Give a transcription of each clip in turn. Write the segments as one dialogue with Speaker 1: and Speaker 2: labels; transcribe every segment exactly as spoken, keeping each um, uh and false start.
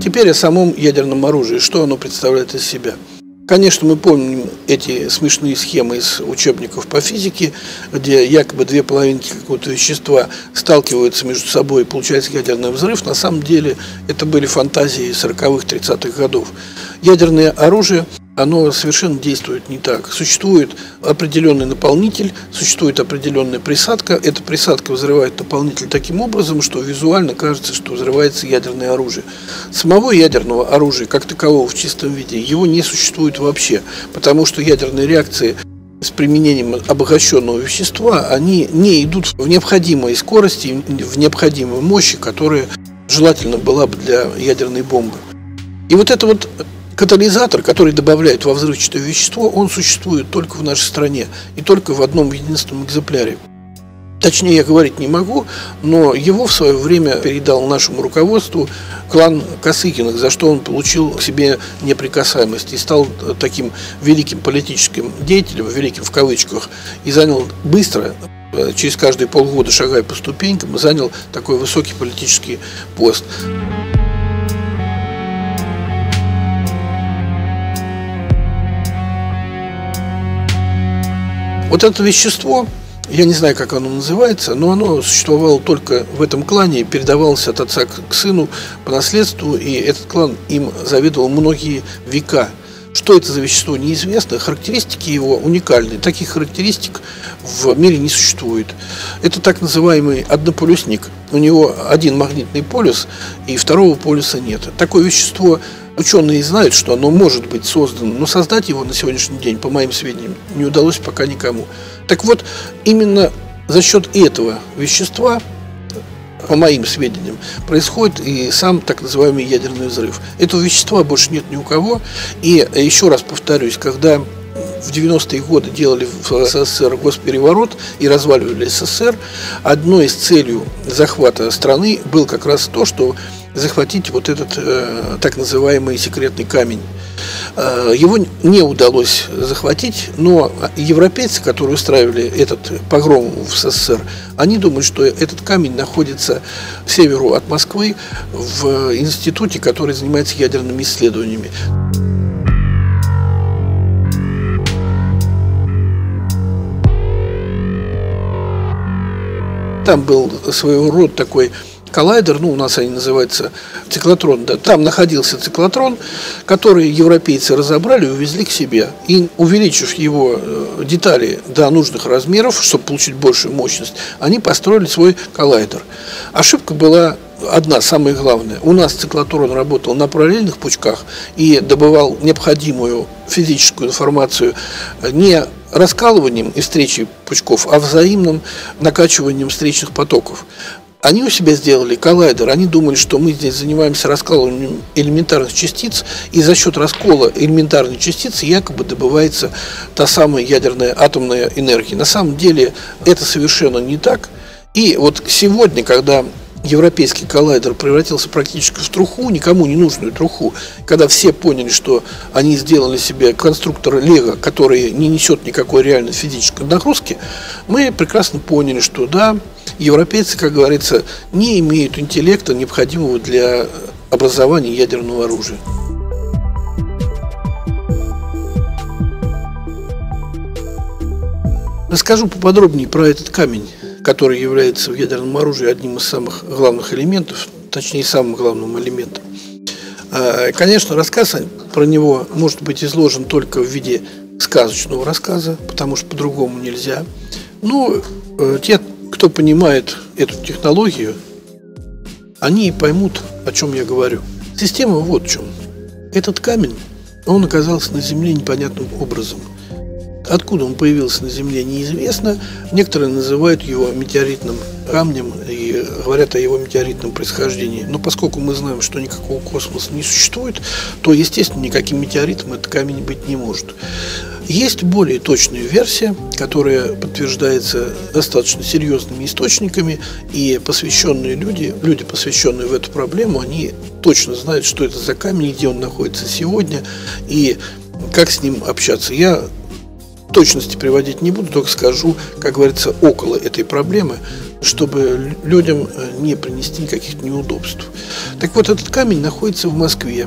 Speaker 1: Теперь о самом ядерном оружии, что оно представляет из себя. Конечно, мы помним эти смешные схемы из учебников по физике, где якобы две половинки какого-то вещества сталкиваются между собой и получается ядерный взрыв. На самом деле это были фантазии сороковых-тридцатых годов. Ядерное оружие, оно совершенно действует не так. Существует определенный наполнитель, существует определенная присадка. Эта присадка взрывает наполнитель таким образом, что визуально кажется, что взрывается ядерное оружие. Самого ядерного оружия, как такового в чистом виде, его не существует вообще, потому что ядерные реакции с применением обогащенного вещества, они не идут в необходимой скорости, в необходимой мощи, которая желательно была бы для ядерной бомбы. И вот это вот катализатор, который добавляет во взрывчатое вещество, он существует только в нашей стране и только в одном единственном экземпляре. Точнее я говорить не могу, но его в свое время передал нашему руководству клан Косыгиных, за что он получил к себе неприкасаемость и стал таким великим политическим деятелем, великим в кавычках, и занял быстро, через каждые полгода шагая по ступенькам, занял такой высокий политический пост. Вот это вещество, я не знаю, как оно называется, но оно существовало только в этом клане и передавалось от отца к сыну по наследству, и этот клан им заведовал многие века. Что это за вещество, неизвестно. Характеристики его уникальные. Таких характеристик в мире не существует. Это так называемый однополюсник. У него один магнитный полюс, и второго полюса нет. Такое вещество, ученые знают, что оно может быть создано, но создать его на сегодняшний день, по моим сведениям, не удалось пока никому. Так вот, именно за счет этого вещества, по моим сведениям, происходит и сам так называемый ядерный взрыв. Этого вещества больше нет ни у кого. И еще раз повторюсь, когда в девяностые годы делали в СССР госпереворот и разваливали СССР, одной из целей захвата страны был как раз то, что захватить вот этот э, так называемый секретный камень. Э, его не удалось захватить, но европейцы, которые устраивали этот погром в СССР, они думали, что этот камень находится к северу от Москвы в институте, который занимается ядерными исследованиями. Там был своего рода такой коллайдер, ну, у нас они называются циклотрон, да. Там находился циклотрон, который европейцы разобрали и увезли к себе. И, увеличив его детали до нужных размеров, чтобы получить большую мощность, они построили свой коллайдер. Ошибка была одна, самая главная. У нас циклотрон работал на параллельных пучках и добывал необходимую физическую информацию не раскалыванием и встречей пучков, а взаимным накачиванием встречных потоков. Они у себя сделали коллайдер, они думали, что мы здесь занимаемся раскалыванием элементарных частиц, и за счет раскола элементарной частицы якобы добывается та самая ядерная атомная энергия. На самом деле это совершенно не так. И вот сегодня, когда европейский коллайдер превратился практически в труху, никому не нужную труху, когда все поняли, что они сделали себе конструктор Лего, который не несет никакой реальной физической нагрузки, мы прекрасно поняли, что да, европейцы, как говорится, не имеют интеллекта, необходимого для образования ядерного оружия. Расскажу поподробнее про этот камень, который является в ядерном оружии одним из самых главных элементов, точнее самым главным элементом. Конечно, рассказ про него может быть изложен только в виде сказочного рассказа, потому что по-другому нельзя. Но те, кто понимает эту технологию, они поймут, о чем я говорю. Система вот в чем. Этот камень, он оказался на Земле непонятным образом. Откуда он появился на Земле, неизвестно. Некоторые называют его метеоритным камнем и говорят о его метеоритном происхождении. Но поскольку мы знаем, что никакого космоса не существует, то, естественно, никаким метеоритом этот камень быть не может. Есть более точная версия, которая подтверждается достаточно серьезными источниками, и посвященные люди, люди, посвященные в эту проблему, они точно знают, что это за камень, где он находится сегодня и как с ним общаться. Я точности приводить не буду, только скажу, как говорится, около этой проблемы. чтобы людям не принести никаких неудобств. Так вот, этот камень находится в Москве.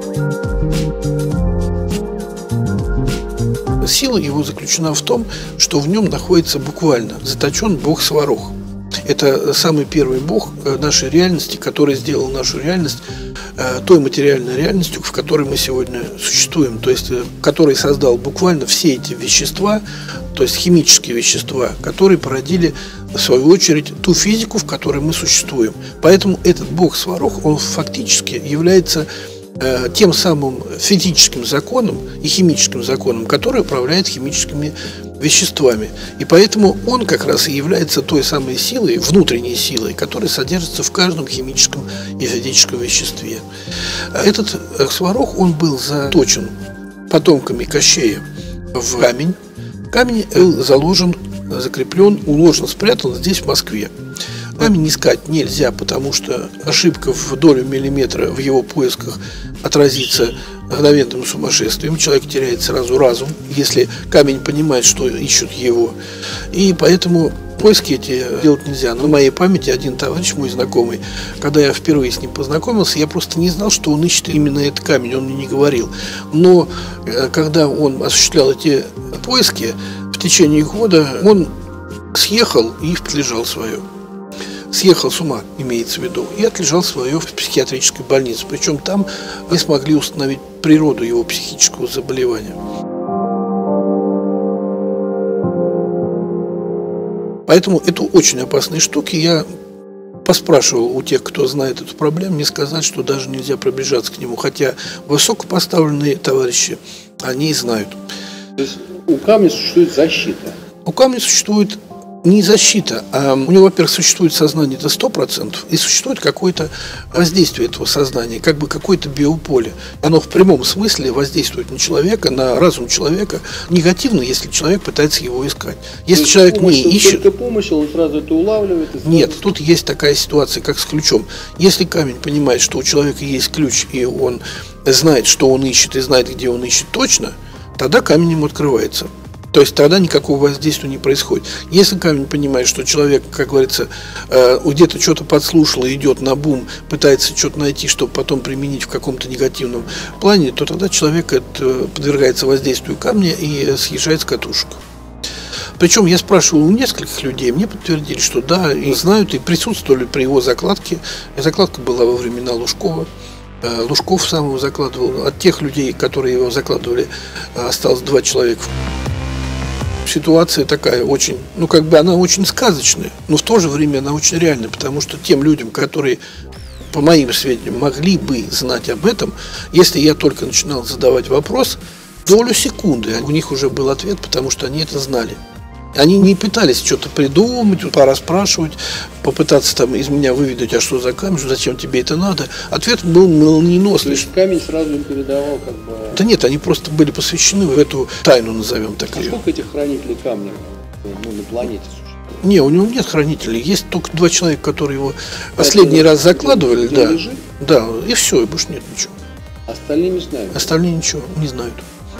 Speaker 1: Сила его заключена в том, что в нем находится буквально заточен бог Сварог. Это самый первый бог нашей реальности, который сделал нашу реальность той материальной реальностью, в которой мы сегодня существуем, то есть который создал буквально все эти вещества, то есть химические вещества, которые породили, в свою очередь, ту физику, в которой мы существуем. Поэтому этот бог Сварог, он фактически является э, тем самым физическим законом и химическим законом, который управляет химическими веществами. И поэтому он как раз и является той самой силой, внутренней силой, которая содержится в каждом химическом и физическом веществе. Этот Сварог, он был заточен потомками Кощея в камень. Камень был заложен, закреплен, уложен, спрятан здесь, в Москве. Камень искать нельзя, потому что ошибка в долю миллиметра в его поисках отразится мгновенным сумасшествием. Человек теряет сразу разум, если камень понимает, что ищут его. И поэтому поиски эти делать нельзя. На моей памяти один товарищ, мой знакомый, когда я впервые с ним познакомился, я просто не знал, что он ищет именно этот камень, он мне не говорил. Но когда он осуществлял эти поиски, в течение года он съехал и отлежал свое. Съехал с ума, имеется в виду, и отлежал свое в психиатрической больнице. Причем там не смогли установить природу его психического заболевания. Поэтому это очень опасные штуки. Я поспрашивал у тех, кто знает эту проблему, мне сказать, что даже нельзя приближаться к нему. Хотя высокопоставленные товарищи, они знают.
Speaker 2: То есть у камня существует защита?
Speaker 1: У камня существует не защита, а у него, во-первых, существует сознание, это сто процентов, и существует какое-то воздействие этого сознания, как бы какое-то биополе. Оно в прямом смысле воздействует на человека, на разум человека негативно, если человек пытается его искать. Если человек
Speaker 2: помощь,
Speaker 1: не ищет...
Speaker 2: Только помощь, он сразу это улавливает? Сразу...
Speaker 1: Нет, тут есть такая ситуация, как с ключом. Если камень понимает, что у человека есть ключ, и он знает, что он ищет, и знает, где он ищет точно, тогда камень ему открывается. То есть тогда никакого воздействия не происходит. Если камень понимает, что человек, как говорится, где-то что-то подслушал и идет на бум, пытается что-то найти, чтобы потом применить в каком-то негативном плане, то тогда человек подвергается воздействию камня и съезжает с катушек. Причем я спрашивал у нескольких людей, мне подтвердили, что да, и знают, и присутствовали при его закладке. И закладка была во времена Лужкова. Лужков сам его закладывал. От тех людей, которые его закладывали, осталось два человека. Ситуация такая очень, ну как бы она очень сказочная, но в то же время она очень реальная, потому что тем людям, которые, по моим сведениям, могли бы знать об этом, если я только начинал задавать вопрос, долю секунды у них уже был ответ, потому что они это знали. Они не пытались что-то придумать, пораспрашивать, попытаться там из меня выведать, а что за камень, зачем тебе это надо. Ответ был молниеносный.
Speaker 2: То есть камень сразу им передавал как бы...
Speaker 1: Да нет, они просто были посвящены в эту тайну, назовем так
Speaker 2: а
Speaker 1: ее.
Speaker 2: Сколько этих хранителей камня ну, на планете существует?
Speaker 1: Не, у него нет хранителей. Есть только два человека, которые его последний это раз закладывали.
Speaker 2: Где
Speaker 1: да,
Speaker 2: лежит?
Speaker 1: да, и все, и больше нет ничего.
Speaker 2: Остальные не знают?
Speaker 1: Остальные ничего не знают.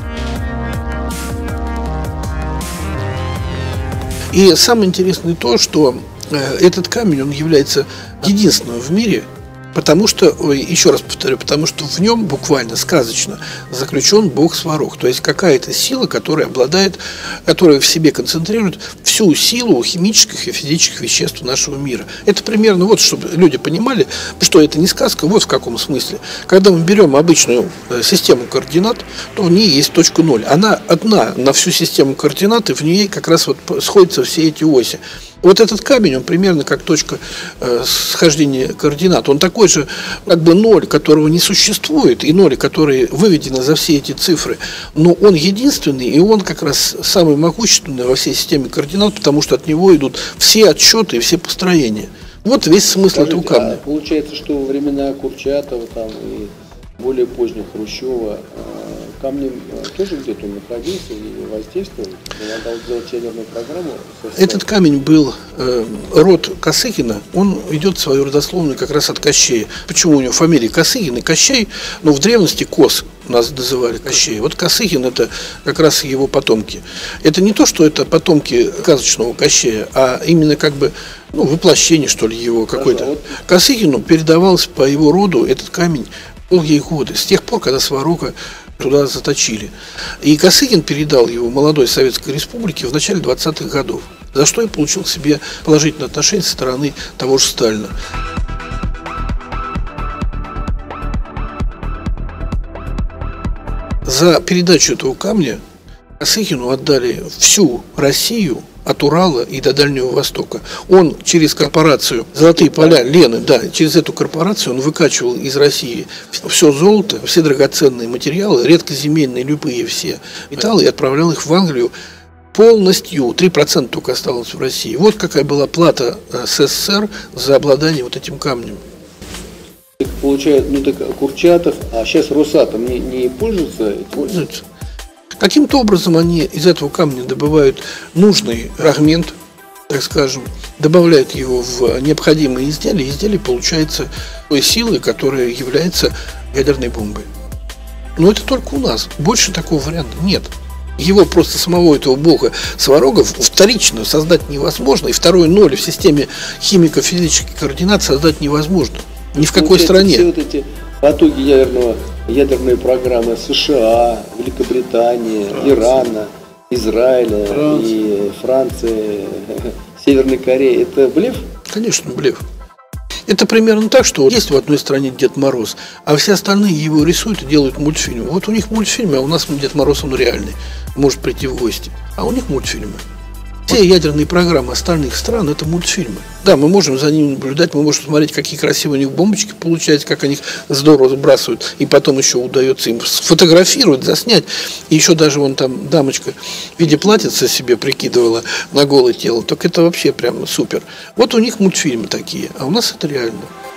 Speaker 1: И самое интересное то, что этот камень, он является единственным в мире, потому что, еще раз повторю, потому что в нем буквально сказочно заключен бог Сварог. То есть какая-то сила, которая обладает, которая в себе концентрирует всю силу химических и физических веществ нашего мира. Это примерно вот, чтобы люди понимали, что это не сказка, вот в каком смысле. Когда мы берем обычную систему координат, то в ней есть точка ноль. Она одна на всю систему координат, и в ней как раз вот сходятся все эти оси. Вот этот камень, он примерно как точка э, схождения координат. Он такой же, как бы ноль, которого не существует, и ноль, который выведены за все эти цифры. Но он единственный, и он как раз самый могущественный во всей системе координат, потому что от него идут все отсчеты и все построения. Вот весь смысл
Speaker 2: Скажите,
Speaker 1: этого камня.
Speaker 2: А получается, что во времена Курчатова там, и более позднего Хрущева камнем э, тоже где-то он находился и воздействовал, помогал делать ядерную программу.
Speaker 1: Этот камень был, э, род Косыгина, он идет свою родословную как раз от Кощея. Почему у него фамилия Косыгин и Кощей? Ну, в древности Кос нас называли Кощей. Вот Косыгин — это как раз его потомки. Это не то, что это потомки сказочного Кощея, а именно как бы, ну, воплощение, что ли, его какой-то. Вот Косыгину передавался по его роду этот камень долгие годы, с тех пор, когда Сварога туда заточили. И Косыгин передал его молодой Советской Республике в начале двадцатых годов, за что и получил себе положительное отношение со стороны того же Сталина. За передачу этого камня Косыгину отдали всю Россию от Урала и до Дальнего Востока. Он через корпорацию «Золотые поля» Лены, да, через эту корпорацию он выкачивал из России все золото, все драгоценные материалы, редкоземельные, любые все металлы, и отправлял их в Англию полностью. три процента только осталось в России. Вот какая была плата СССР за обладание вот этим камнем.
Speaker 2: Получается, ну так Курчатов, а сейчас Росатом не, не пользуется?
Speaker 1: Пользуется. Каким-то образом они из этого камня добывают нужный фрагмент, так скажем, добавляют его в необходимые изделия, и изделие получается той силой, которая является ядерной бомбой. Но это только у нас. Больше такого варианта нет. Его просто самого этого бога Сварога вторично создать невозможно, и второй ноль в системе химико-физических координат создать невозможно. Ни в какой стране.
Speaker 2: Все вот эти потоки ядерного, ядерной программы США, Великобритании, Франция. Ирана, Израиля, Франция. И Франции, Северной Кореи, это блеф?
Speaker 1: Конечно, блеф. Это примерно так, что есть в одной стране Дед Мороз, а все остальные его рисуют и делают мультфильмы. Вот у них мультфильмы, а у нас Дед Мороз, он реальный, может прийти в гости. А у них мультфильмы. Все ядерные программы остальных стран – это мультфильмы. Да, мы можем за ними наблюдать, мы можем смотреть, какие красивые у них бомбочки получаются, как они их здорово сбрасывают, и потом еще удается им сфотографировать, заснять. И еще даже вон там дамочка в виде платьица себе прикидывала на голое тело. Так это вообще прям супер. Вот у них мультфильмы такие, а у нас это реально.